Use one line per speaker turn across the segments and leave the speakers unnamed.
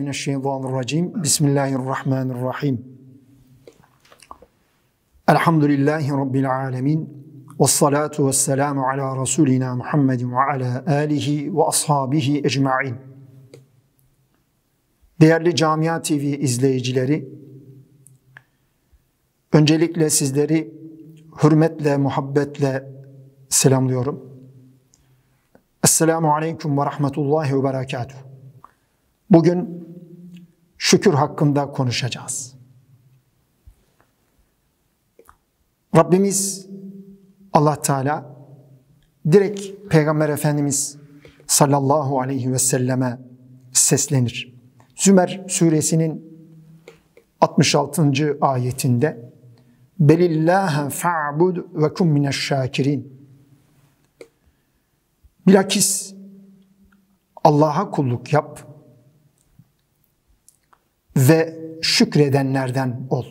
mineşşeytanirracim. Bismillahirrahmanirrahim. Elhamdülillahi Rabbil alemin. Vessalatu vesselamu ala Resulina Muhammedin ve ala alihi ve ashabihi ecma'in. Değerli Camia TV izleyicileri, öncelikle sizleri hürmetle, muhabbetle selamlıyorum. Esselamu aleyküm ve rahmetullahi ve berekatuhu. Bugün şükür hakkında konuşacağız. Rabbimiz Allah Teala direkt Peygamber Efendimiz sallallahu aleyhi ve selleme seslenir. Zümer suresinin 66. ayetinde Belillâhe fa'bud ve kum mineşşâkirin. Bilakis Allah'a kulluk yap ve şükredenlerden ol.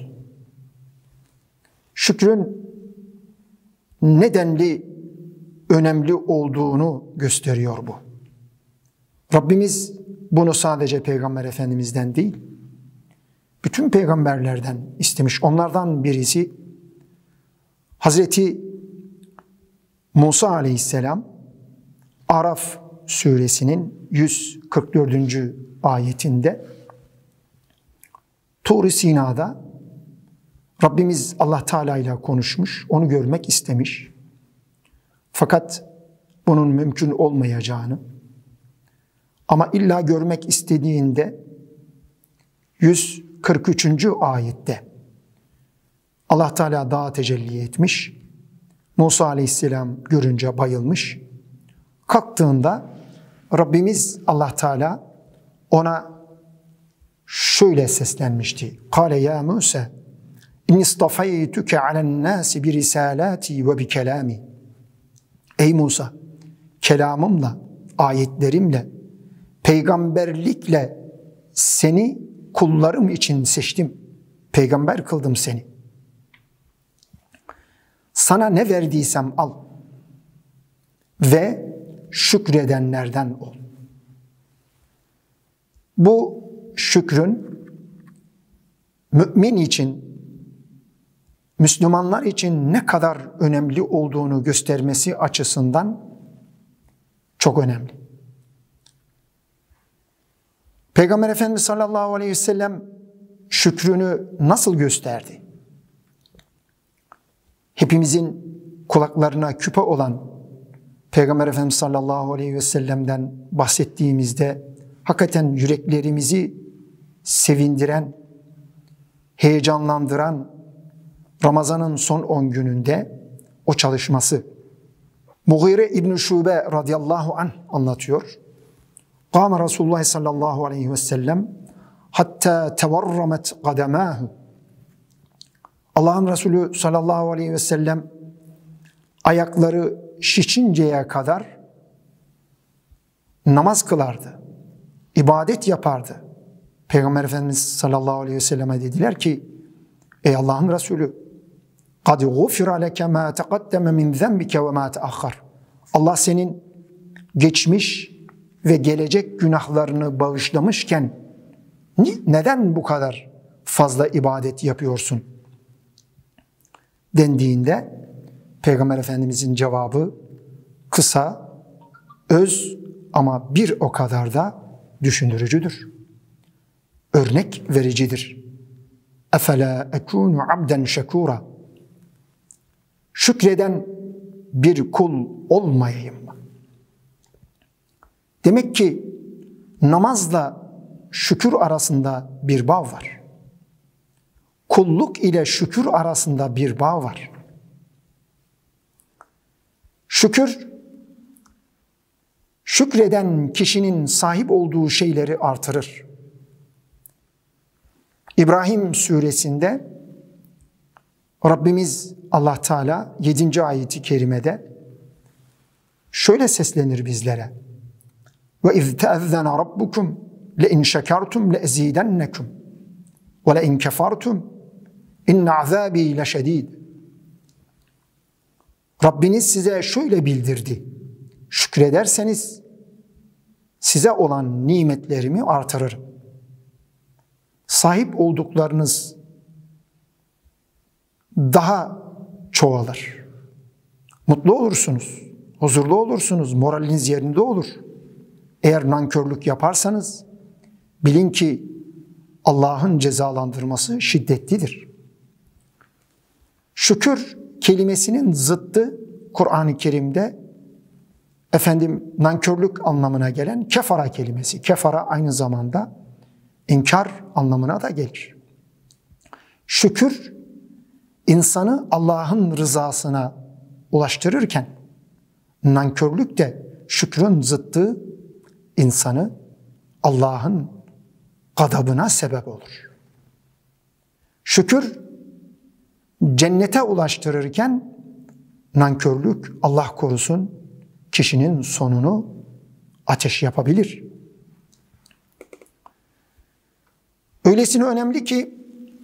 Şükrün nedenli önemli olduğunu gösteriyor bu. Rabbimiz bunu sadece Peygamber Efendimiz'den değil, bütün peygamberlerden istemiş. Onlardan birisi Hazreti Musa Aleyhisselam, Araf suresinin 144. ayetinde Tur-i Sina'da Rabbimiz Allah Teala ile konuşmuş, onu görmek istemiş. Fakat bunun mümkün olmayacağını ama illa görmek istediğinde 143. ayette Allah Teala dağa tecelli etmiş. Musa Aleyhisselam görünce bayılmış. Kalktığında Rabbimiz Allah Teala ona şöyle seslenmişti. Kâle ya Musa inni istafaytuke alen nâsi bi risalâti ve bi kelâmi. Ey Musa, kelamımla, ayetlerimle, peygamberlikle seni kullarım için seçtim. Peygamber kıldım seni. Sana ne verdiysem al ve şükredenlerden ol. Bu şükrün mümin için, Müslümanlar için ne kadar önemli olduğunu göstermesi açısından çok önemli. Peygamber Efendimiz sallallahu aleyhi ve sellem şükrünü nasıl gösterdi? Hepimizin kulaklarına küpe olan Peygamber Efendimiz sallallahu aleyhi ve sellem'den bahsettiğimizde hakikaten yüreklerimizi sevindiren, heyecanlandıran Ramazan'ın son 10 gününde o çalışması. Mughire İbn-i Şube radıyallahu anh anlatıyor. Kâme Resulullah sallallahu aleyhi ve sellem hatta tevarramet kademâhu. Allah'ın Resulü sallallahu aleyhi ve sellem ayakları şişinceye kadar namaz kılardı, ibadet yapardı. Peygamber Efendimiz sallallahu aleyhi ve selleme dediler ki, ey Allah'ın Resulü, قَدْ غُفِرَ لَكَ مَا تَقَدَّمَ مِنْ ذَنْبِكَ وَمَا تَأَخَّرَ. Allah senin geçmiş ve gelecek günahlarını bağışlamışken neden bu kadar fazla ibadet yapıyorsun dendiğinde Peygamber Efendimizin cevabı kısa, öz ama bir o kadar da düşündürücüdür. Örnek vericidir. اَفَلَا اَكُونُ عَبْدًا شَكُورًا. Şükreden bir kul olmayayım mı? Demek ki namazla şükür arasında bir bağ var. Kulluk ile şükür arasında bir bağ var. Şükreden kişinin sahip olduğu şeyleri artırır. İbrahim suresinde Rabbimiz Allah Teala 7. ayeti kerimede şöyle seslenir bizlere. Ve iz teezzene rabbukum le in şekertum le ezidennekum ve le in kefertum inne azabi leşedid. Rabbiniz size şöyle bildirdi. Şükrederseniz size olan nimetlerimi artırırım. sahip olduklarınız daha çoğalır. Mutlu olursunuz, huzurlu olursunuz, moraliniz yerinde olur. Eğer nankörlük yaparsanız bilin ki Allah'ın cezalandırması şiddetlidir. Şükür kelimesinin zıttı Kur'an-ı Kerim'de nankörlük anlamına gelen kefara kelimesi. Kefara aynı zamanda inkar anlamına da gelir. Şükür insanı Allah'ın rızasına ulaştırırken nankörlük de şükrün zıttı insanı Allah'ın gadabına sebep olur. Şükür cennete ulaştırırken nankörlük Allah korusun kişinin sonunu ateş yapabilir. Öylesine önemli ki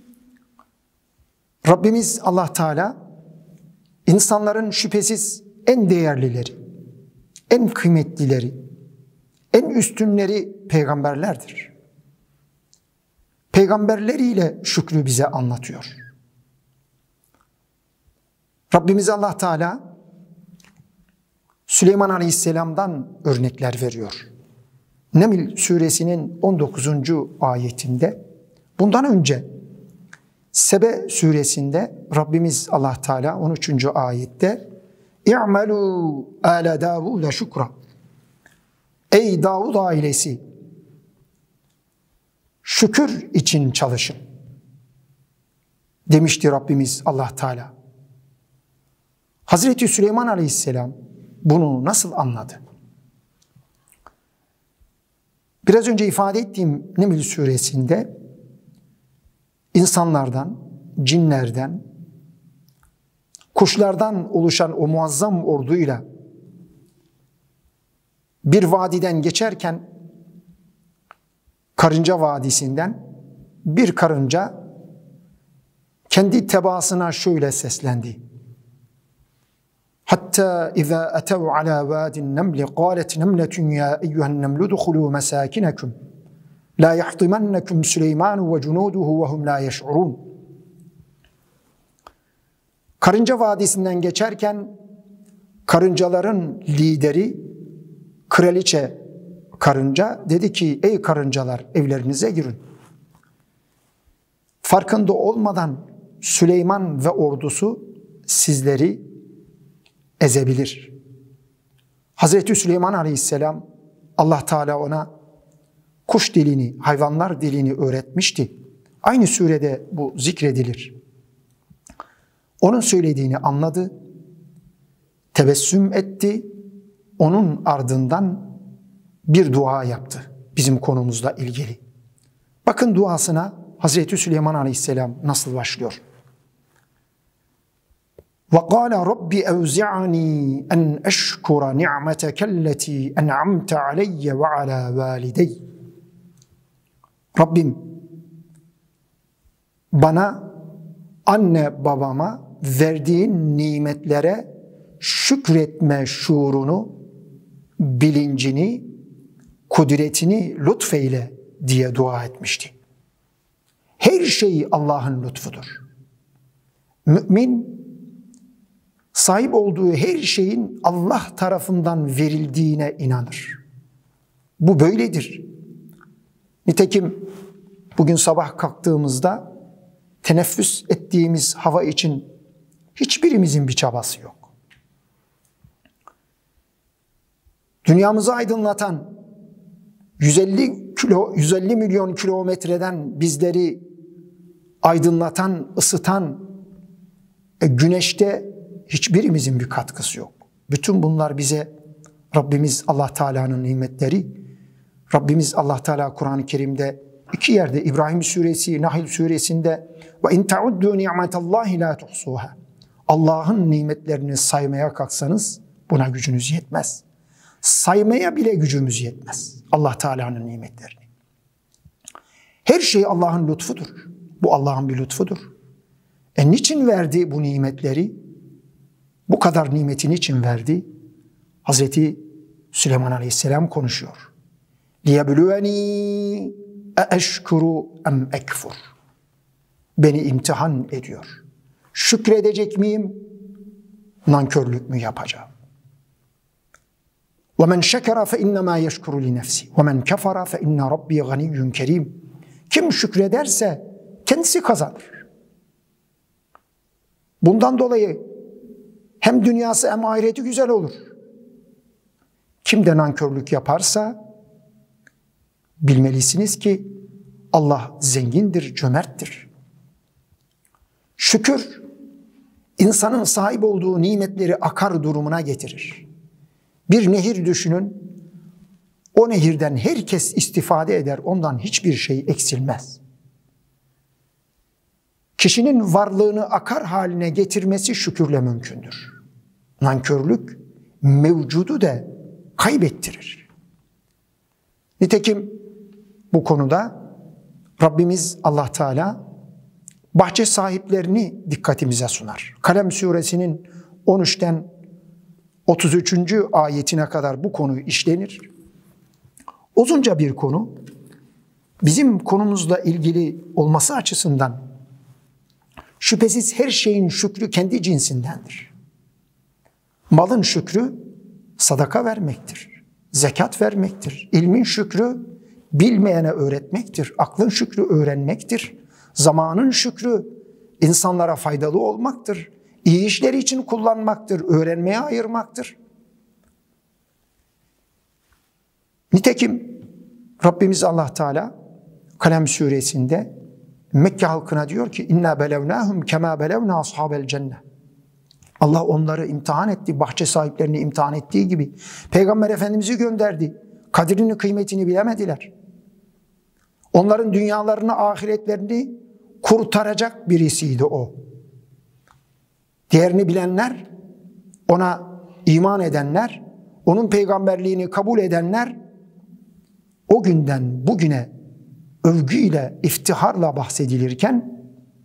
Rabbimiz Allah Teala insanların şüphesiz en değerlileri, en kıymetlileri, en üstünleri peygamberlerdir. Peygamberleriyle şükrü bize anlatıyor. Rabbimiz Allah Teala Süleyman Aleyhisselam'dan örnekler veriyor. Neml suresinin 19. ayetinde, bundan önce Sebe suresinde Rabbimiz Allah Teala 13. ayette İ'melû âle Davûde şükra. Ey Davud ailesi, şükür için çalışın demişti Rabbimiz Allah Teala. Hazreti Süleyman Aleyhisselam bunu nasıl anladı? Biraz önce ifade ettiğim Neml suresinde insanlardan, cinlerden, kuşlardan oluşan o muazzam orduyla bir vadiden geçerken Karınca Vadisi'nden bir karınca kendi tebaasına şöyle seslendi. Hatta iza atev ala vadin nemli qalet nemletun ya eyyuhen nemlu dukhulu mesakinekum la yahtimannekum Süleyman ve cunuduhu ve hum la yeş'urun. Karınca Vadisi'nden geçerken karıncaların lideri kraliçe karınca dedi ki ey karıncalar evlerinize girin. Farkında olmadan Süleyman ve ordusu sizleri ezebilir. Hazreti Süleyman Aleyhisselam Allah Teala ona kuş dilini, hayvanlar dilini öğretmişti. Aynı surede bu zikredilir. Onun söylediğini anladı, tebessüm etti, onun ardından bir dua yaptı bizim konumuzla ilgili. Bakın duasına Hazreti Süleyman Aleyhisselam nasıl başlıyor? وَقَالَ رَبِّ أَوْزِعَنِي أَنْ أَشْكُرَ نِعْمَتَكَ الَّتِي أَنْعَمْتَ عَلَيَّ وَعَلَى وَالِدَيَّ. Rabbim bana, anne babama verdiğin nimetlere şükretme şuurunu, bilincini, kudretini lütfeyle diye dua etmişti. Her şey Allah'ın lütfudur. Mümin sahip olduğu her şeyin Allah tarafından verildiğine inanır. Bu böyledir. Nitekim bugün sabah kalktığımızda teneffüs ettiğimiz hava için hiçbirimizin bir çabası yok. Dünyamızı aydınlatan 150 milyon kilometreden bizleri aydınlatan, ısıtan güneşte hiçbirimizin bir katkısı yok. Bütün bunlar bize Rabbimiz Allah Teala'nın nimetleri. Rabbimiz Allah Teala Kur'an-ı Kerim'de iki yerde, İbrahim suresi, Nahl suresinde ve in ta'uddu ni'metallahi la tuhsuha. Allah'ın nimetlerini saymaya kalksanız buna gücünüz yetmez. Saymaya bile gücümüz yetmez Allah Teala'nın nimetlerini. Her şey Allah'ın lütfudur. Bu Allah'ın bir lütfudur. Niçin verdi bu nimetleri? Bu kadar nimetin için verdi? Hazreti Süleyman Aleyhisselam konuşuyor. لِيَبْلُوَنِي eşkuru em ekfur. Beni imtihan ediyor. Şükredecek miyim? Nankörlük mü yapacağım? وَمَنْ شَكَرَ فَاِنَّمَا يَشْكُرُ لِنَفْسِ وَمَنْ كَفَرَ فَاِنَّ رَبِّي غَنِيٌّ كَرِيمٌ. Kim şükrederse kendisi kazanır. Bundan dolayı hem dünyası hem ahireti güzel olur. Kim de nankörlük yaparsa bilmelisiniz ki Allah zengindir, cömerttir. Şükür, insanın sahip olduğu nimetleri akar durumuna getirir. Bir nehir düşünün, o nehirden herkes istifade eder, ondan hiçbir şey eksilmez. Kişinin varlığını akar haline getirmesi şükürle mümkündür. Nankörlük mevcudu da kaybettirir. Nitekim bu konuda Rabbimiz Allah Teala bahçe sahiplerini dikkatimize sunar. Kalem suresinin 13'ten 33. ayetine kadar bu konu işlenir. Uzunca bir konu, bizim konumuzla ilgili olması açısından şüphesiz her şeyin şükrü kendi cinsindendir. Malın şükrü sadaka vermektir, zekat vermektir. İlmin şükrü bilmeyene öğretmektir, aklın şükrü öğrenmektir. Zamanın şükrü insanlara faydalı olmaktır, iyi işleri için kullanmaktır, öğrenmeye ayırmaktır. Nitekim Rabbimiz Allah Teala Kalem suresinde Mekke halkına diyor ki inna belevnahum kema belevna ashabel cennet. Allah onları imtihan etti, bahçe sahiplerini imtihan ettiği gibi. Peygamber Efendimiz'i gönderdi. Kadrini, kıymetini bilemediler. Onların dünyalarını, ahiretlerini kurtaracak birisiydi o. Değerini bilenler, ona iman edenler, onun peygamberliğini kabul edenler, o günden bugüne övgüyle, iftiharla bahsedilirken,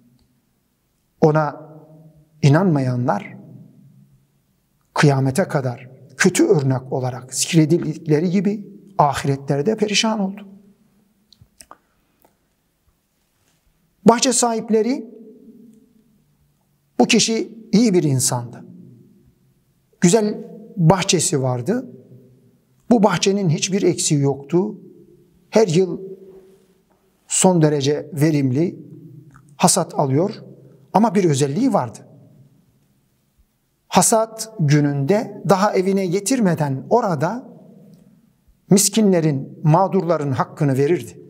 ona inanmayanlar, kıyamete kadar kötü örnek olarak zikredildikleri gibi ahiretlerde perişan oldu. Bahçe sahipleri, bu kişi iyi bir insandı. Güzel bahçesi vardı. Bu bahçenin hiçbir eksiği yoktu. Her yıl son derece verimli hasat alıyor ama bir özelliği vardı. Hasat gününde daha evine getirmeden orada miskinlerin, mağdurların hakkını verirdi.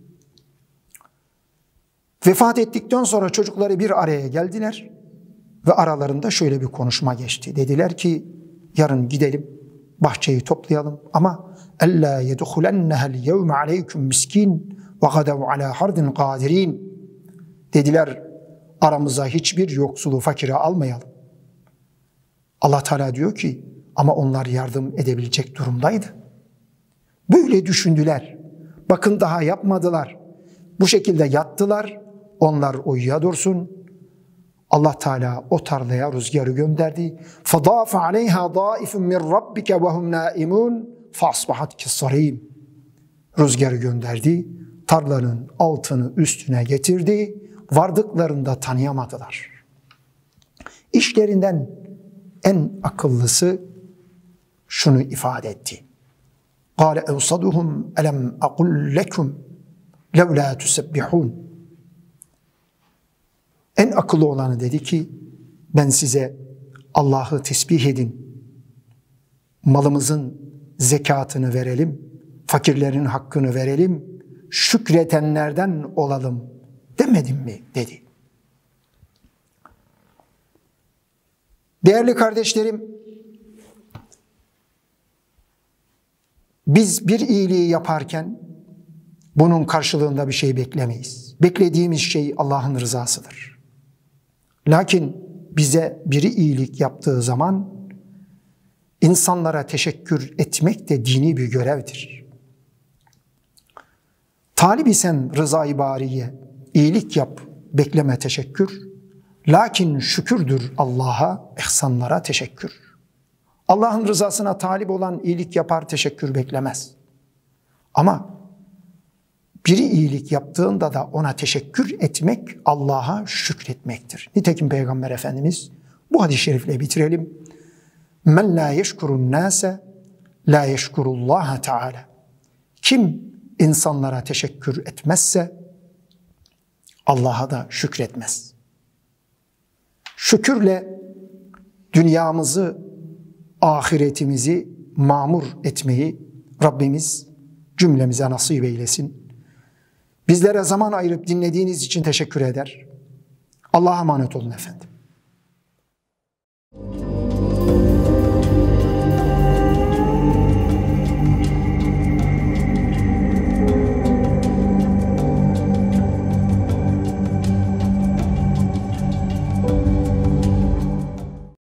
Vefat ettikten sonra çocukları bir araya geldiler ve aralarında şöyle bir konuşma geçti. Dediler ki yarın gidelim, bahçeyi toplayalım ama ella yedhulennehel yevme aleyküm miskin ve gadev ala hardin kadirin. Dediler aramıza hiçbir yoksulu, fakiri almayalım. Allah Teala diyor ki ama onlar yardım edebilecek durumdaydı. Böyle düşündüler. Bakın daha yapmadılar. Bu şekilde yattılar. Onlar uyuya dursun. Allah Teala o tarlaya rüzgarı gönderdi. فَضَافَ عَلَيْهَا ضَائِفٌ مِنْ رَبِّكَ وَهُمْ نَائِمُونَ فَأَصْبَحَتْ كَالصَّرِيمِ. Rüzgarı gönderdi. Tarlanın altını üstüne getirdi. Vardıklarında tanıyamadılar. İşlerinden en akıllısı şunu ifade etti. قَالَ اَوْصَدُهُمْ أَلَمْ أَقُلْ لَكُمْ لَوْلَا تُسَبِّحُونَ. En akıllı olanı dedi ki ben size Allah'ı tesbih edin, malımızın zekatını verelim, fakirlerin hakkını verelim, şükretenlerden olalım demedim mi dedi. Değerli kardeşlerim, biz bir iyiliği yaparken bunun karşılığında bir şey beklemeyiz. Beklediğimiz şey Allah'ın rızasıdır. Lakin bize biri iyilik yaptığı zaman insanlara teşekkür etmek de dini bir görevdir. Talip isen rıza-i bariye, iyilik yap, bekleme teşekkür. Lakin şükürdür Allah'a, ihsanlara teşekkür. Allah'ın rızasına talip olan iyilik yapar, teşekkür beklemez. Ama biri iyilik yaptığında da ona teşekkür etmek Allah'a şükretmektir. Nitekim Peygamber Efendimiz bu hadis-i şerifle bitirelim. Men la yeşkurun nase la yeşkurullaha teala. Kim insanlara teşekkür etmezse Allah'a da şükretmez. Şükürle dünyamızı, ahiretimizi mamur etmeyi Rabbimiz cümlemize nasip eylesin. Bizlere zaman ayırıp dinlediğiniz için teşekkür eder. Allah'a emanet olun efendim.